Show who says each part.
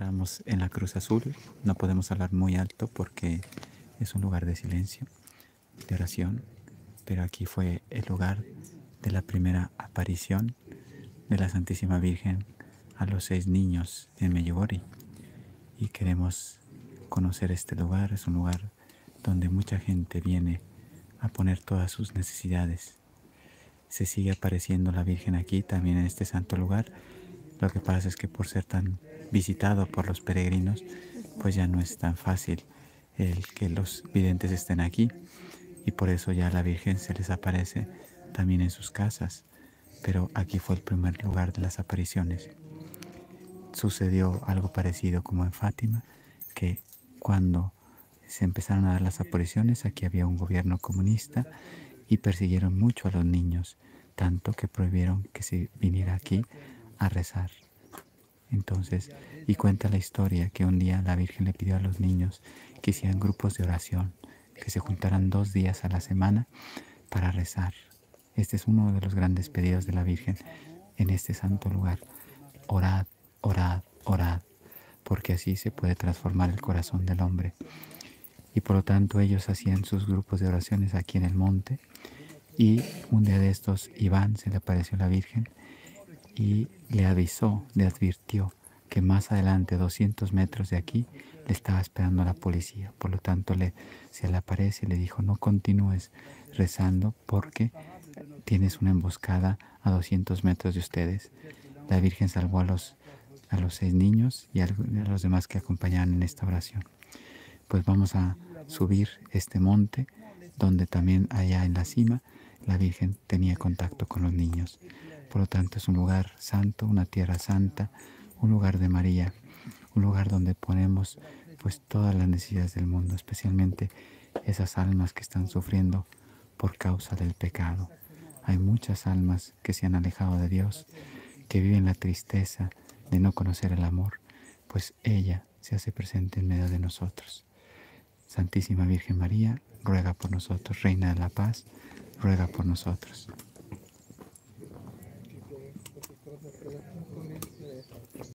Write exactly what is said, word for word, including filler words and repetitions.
Speaker 1: encontramos en la Cruz Azul. No podemos hablar muy alto porque es un lugar de silencio, de oración, pero aquí fue el lugar de la primera aparición de la Santísima Virgen a los seis niños en Medjugorje. Y queremos conocer este lugar. Es un lugar donde mucha gente viene a poner todas sus necesidades. Se sigue apareciendo la Virgen aquí también en este santo lugar. Lo que pasa es que por ser tan visitado por los peregrinos, pues ya no es tan fácil el que los videntes estén aquí, y por eso ya la Virgen se les aparece también en sus casas. Pero aquí fue el primer lugar de las apariciones. Sucedió algo parecido como en Fátima, que cuando se empezaron a dar las apariciones, aquí había un gobierno comunista y persiguieron mucho a los niños, tanto que prohibieron que se viniera aquí a rezar. Entonces, y cuenta la historia que un día la Virgen le pidió a los niños que hicieran grupos de oración, que se juntaran dos días a la semana para rezar. Este es uno de los grandes pedidos de la Virgen en este santo lugar. Orad, orad, orad, porque así se puede transformar el corazón del hombre. Y por lo tanto ellos hacían sus grupos de oraciones aquí en el monte, y un día de estos Iván se le apareció a la Virgen y le avisó, le advirtió que más adelante, doscientos metros de aquí, le estaba esperando la policía. Por lo tanto, le, se le aparece y le dijo: no continúes rezando porque tienes una emboscada a doscientos metros de ustedes. La Virgen salvó a los, a los seis niños y a los demás que acompañaban en esta oración. Pues vamos a subir este monte, donde también allá en la cima la Virgen tenía contacto con los niños. Por lo tanto, es un lugar santo, una tierra santa, un lugar de María, un lugar donde ponemos pues todas las necesidades del mundo, especialmente esas almas que están sufriendo por causa del pecado. Hay muchas almas que se han alejado de Dios, que viven la tristeza de no conocer el amor, pues ella se hace presente en medio de nosotros. Santísima Virgen María, ruega por nosotros. Reina de la Paz, ruega por nosotros.